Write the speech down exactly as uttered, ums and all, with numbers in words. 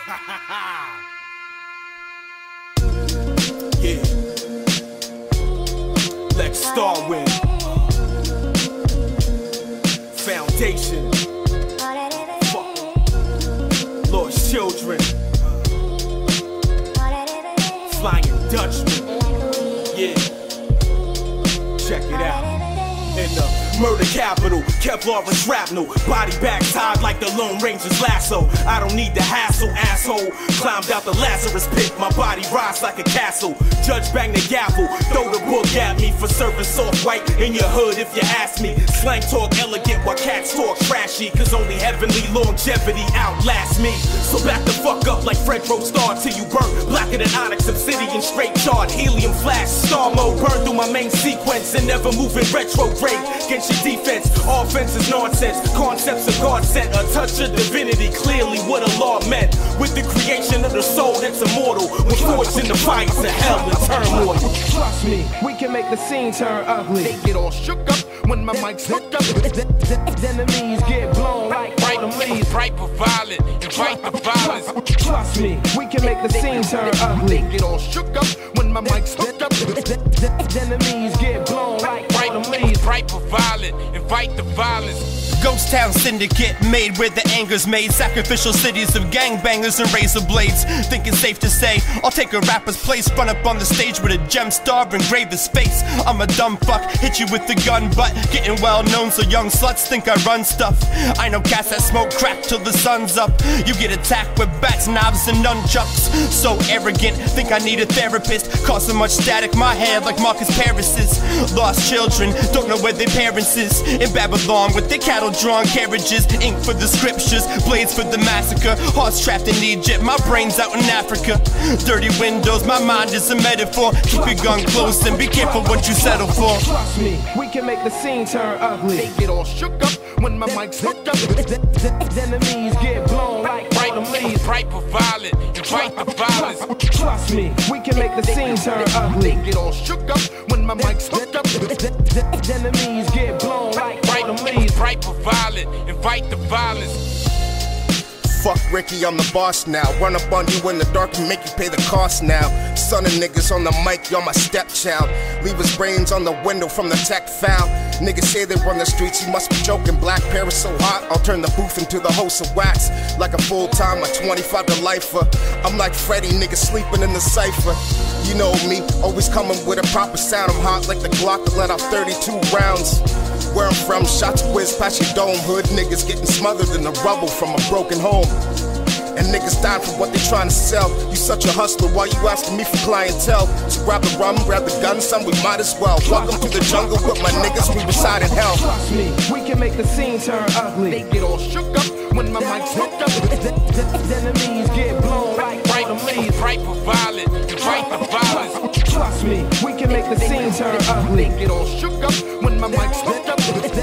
Yeah. Lex Starwind. Foundation. Fuck. Lost children. Flying Dutchman. Yeah. Check it out. In the murder capital, Kevlar and shrapnel, body bag tied like the Lone Ranger's lasso. I don't need the hassle, asshole. Climbed out the Lazarus pit, my body rise like a castle. Judge bang the gavel, throw the book at me for serving soft white in your hood if you ask me. Slang talk elegant while cats talk trashy, cause only heavenly longevity outlasts me. So back the fuck up like Fred Rowe Star till you burn. Blacker than Onyx, Obsidian, straight chart, helium flash, star mode. Burn through my main sequence and never moving retrograde. Against your defense, offense is nonsense. Concepts of God sent, a touch of divinity, clearly what a law meant. With the creation of the soul that's immortal, when forged in the fires of hell and turmoil. Trust me, we can make the scene turn ugly. They get all shook up when my mic's hooked up. Enemies get blown like autumn leaves. Ripe for violence, invite the violence. Trust me, we can make the scene turn ugly. They get all shook up when my mic's hooked up. Enemies get blown like autumn leaves. Ripe for violence, invite the violence. Ghost town syndicate made where the anger's made. Sacrificial cities of gangbangers and razor blades. Think it's safe to say I'll take a rapper's place, front up on the stage with a gem star engraved his face. I'm a dumb fuck, hit you with the gun butt. Getting well known so young sluts think I run stuff. I know cats that smoke crack till the sun's up. You get attacked with bats, knobs and nunchucks. So arrogant, think I need a therapist. Cause so much static, my head like Marcus Paris's. Lost children, don't know where their parents is. In Babylon with their cattle drawn carriages, ink for the scriptures, blades for the massacre. Hearts trapped in Egypt, my brain's out in Africa. Dirty windows, my mind is a metaphor. Keep your gun close and be careful what you settle for. Trust me, we can make the scene turn ugly. They get all shook up when my mic's hooked up. Enemies get blown like autumn leaves. Ripe for violence, invite the violence. Trust me, we can make the scene turn ugly. They get all shook up when my mic's hooked up. Enemies get blown like autumn leaves. Ripe for violence, invite the violence. Fuck Ricky, I'm the boss now. Run up on you in the dark and make you pay the cost now. Son of niggas on the mic, you're my stepchild. Leave his brains on the window from the tech foul. Niggas say they run the streets, you must be joking. Black pair is so hot, I'll turn the booth into the host of wax. Like a full-time, a twenty-five to lifer. I'm like Freddy, niggas sleeping in the cypher. You know me, always coming with a proper sound. I'm hot like the Glock that let off thirty-two rounds. Where I'm from, shots whiz past your dome. Hood niggas getting smothered in the rubble from a broken home. And niggas dying for what they trying to sell. You such a hustler, why you asking me for clientele? So grab the rum, grab the gun, son, we might as well. Welcome to the jungle with my niggas, we reside in hell. Trust me, we can make the scene turn ugly. They get all shook up when my mic's hooked up. Enemies get blown like autumn leaves. Ripe for violence, invite the violence. Trust me, we can make the scene turn ugly. They get all shook up when my mic's hooked up.